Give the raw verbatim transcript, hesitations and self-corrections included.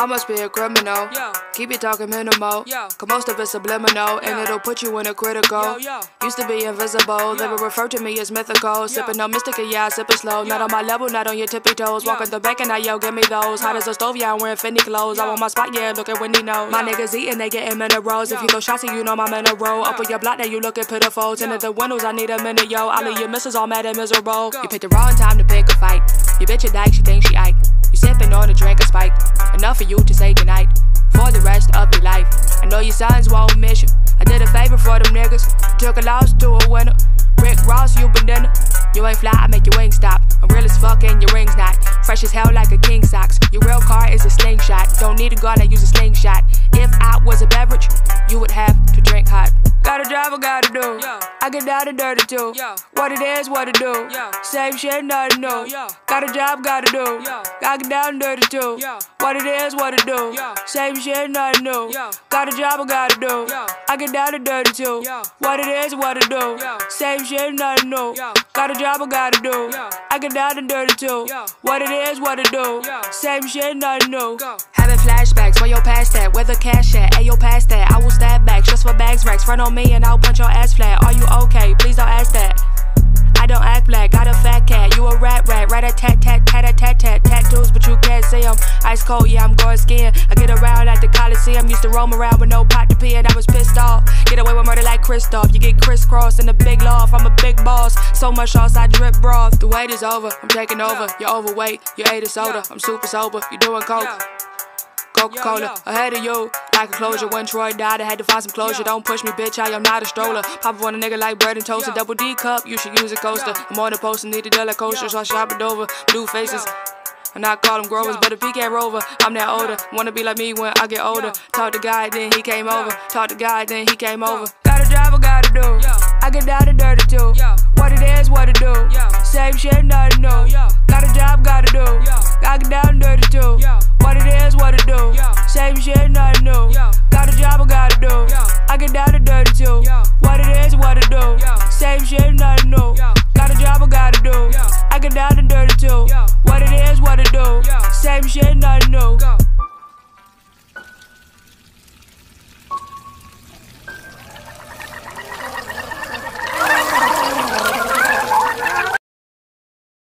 I must be a criminal. Yo. Keep it talking minimal. Yo. Cause most of it's subliminal, and Yo. it'll put you in a critical. Yo, yo. Used to be invisible, they Yo. would refer to me as mythical. Sippin' on Mastika, yeah, I sip it slow. Yo. Not on my level, not on your tippy toes. Yo. Walking the back and I yo, give me those. Hot as a stove, yeah, I'm wearing Fendi clothes. Yo. I want my spot, yeah, look at Wendy knows. My Yo. niggas eatin', they gettin' minerals. Yo. If you throw shots, you know I'm in a row. Up Yo. on your block, now you looking pitiful. Tinted the windows, I need a minute, yo. All Yo. of your misses all mad and miserable. Go. You picked the wrong time to pick a fight. Your bitch a dyke, she thinks she Ike. You sippin' on a drink of spike. Enough for you to say goodnight for the rest of your life. I know your sons won't miss you. I did a favor for them niggas. Took a loss to a winner. Rick Ross, you been dinner. You ain't fly, I make your wings stop. I'm real as fuck and your ring's not. Fresh as hell like a king socks. Your real car is a slingshot. Don't need a gun, I use a slingshot. If I was a beverage, you would have to drink hot. Got a job I gotta do. Yo. I get down and dirty too. Yo. What it is, what it do. Yo. Same shit, nothing new. Yo, yo. Got a job, gotta do. Yo. I get down and dirty too. Yo. What it is, what it do. Yo. Same shit, nothing new. Yo. Got a job I gotta do. Yo. I get down and dirty too. Yo. What it is, what it do. Yo. Same shit, nothing new. Yo. Got a job I gotta do. Yo. I get down and dirty too. Yo. What it is, what it do. Yo. Same shit, nothing new. Go. Having flashbacks, where your past at? Where the cash at? Ayo, past that. I will stab back, just for bags racks. Front on me and I'll punch your ass flat. Are you okay? Please don't ask that. I don't act black, got a fat cat. You a rat rat, rat a tat tat tat a tat tat. Tattoos, but you can't see them. Ice cold, yeah, I'm going skiing. I get around at the Coliseum. Used to roam around with no pot to pee, and I was pissed off. Get away with murder like Christoph. You get crisscrossed in the big loft. I'm a big boss. So much sauce, I drip broth. The wait is over, I'm taking over. You're overweight, you ate a soda. I'm super sober, you doing coke. Yo. Coca-Cola, Yo, yo. ahead of you, like a closure. Yo. When Troy died, I had to find some closure. Yo. Don't push me, bitch, I am not a stroller. Yo. Pop up on a nigga like bread and toast. Yo. A double D cup, you should use a coaster. Yo. I'm on the post and need a deli coaster, Yo. so I shop it over. Blue faces. Yo. And I call them growers, Yo. but if he can't rover, I'm that older. Wanna be like me when I get older. Yo. Talk to God, then he came Yo. over. Talk to God, then he came Yo. over. Got a job I gotta do. Yo. I get down and dirty too. Yo. What it is, what it do. Yo. Same shit, nothing new. Yo. Got a job, gotta do. Yo. I get down and